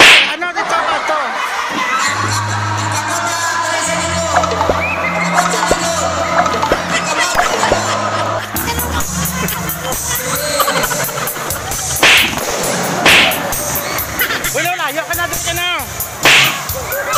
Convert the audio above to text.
Ano dito ba to? Uy, Lola, ayaw ka na, doon ka na.